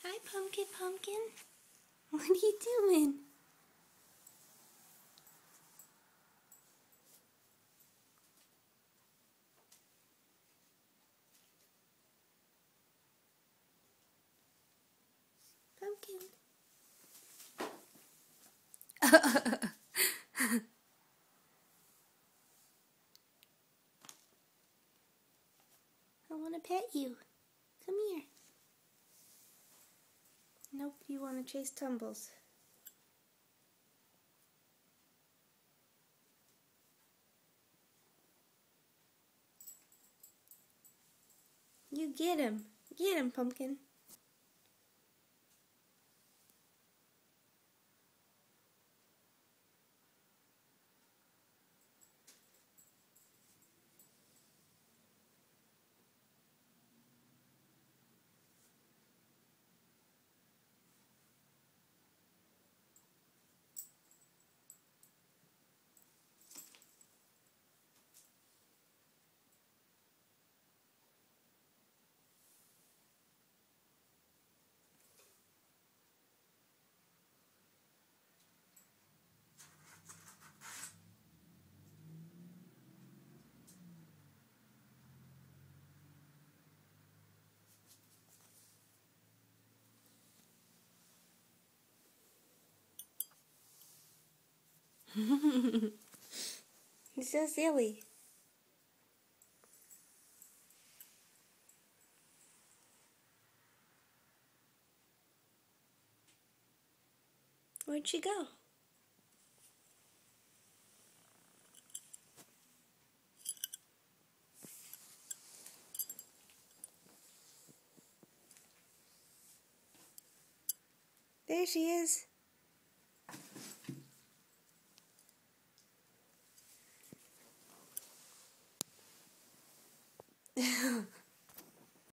Hi, Pumpkin Pumpkin. What are you doing? Pumpkin. I want to pet you. Come here. Nope, you want to chase Tumbles. You get him. Get him, Pumpkin. He's so silly. Where'd she go? There she is.